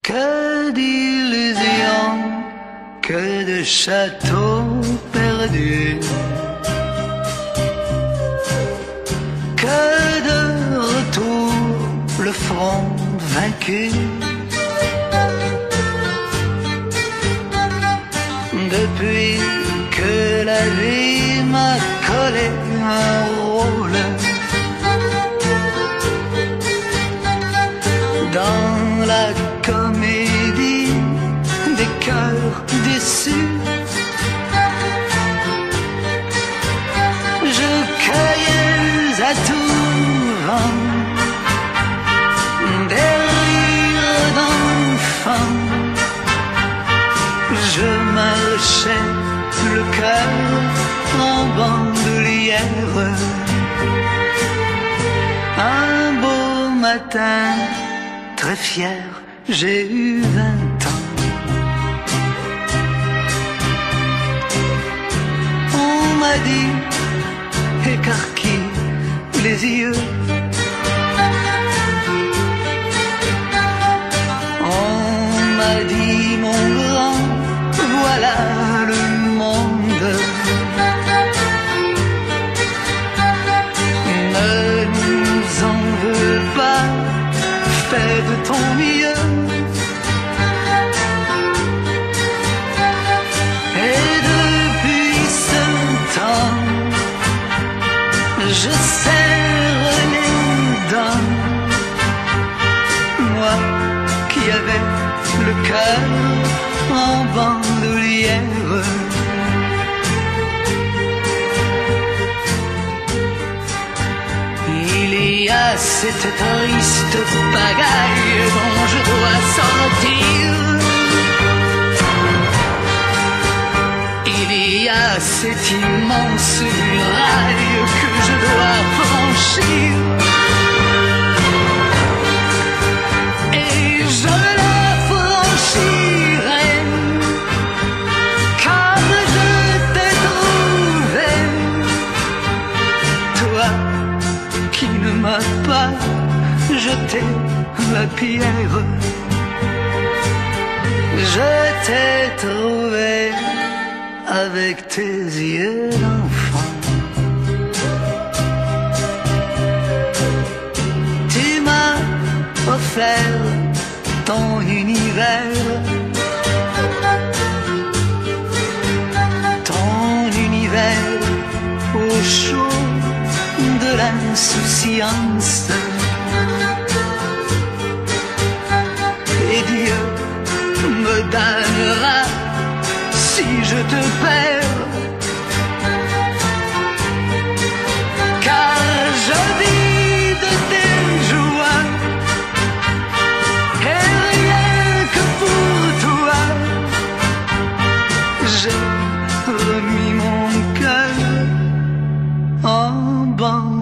Que d'illusions, que de châteaux perdus, que de retour le front vaincu. Depuis que la vie m'a collé un rôle dans la comédie des cœurs déçus, je cueillais à tout vent des rires d'enfants. Je marchais le cœur en bandoulière. Un beau matin, très fier, j'ai eu 20 ans. On m'a dit, écarquille les yeux, on m'a dit, mon grand, voilà le monde. Ne nous en veux pas, fais de ton mieux. Et depuis ce temps, je serre les dents. Moi qui avais le cœur en bandoulière. Il y a cette triste pagaille dont je dois sortir. Il y a cette immense muraille que je dois franchir. Et je la franchirai car je t'ai trouvé, toi qui ne m'as pas jeté la pierre. Je t'ai trouvé avec tes yeux d'enfant. Tu m'as offert ton univers, ton univers au chaud de l'insouciance. Et Dieu me donnera si je te perds, car je vis de tes joies et rien que pour toi j'ai remis mon cœur en banc.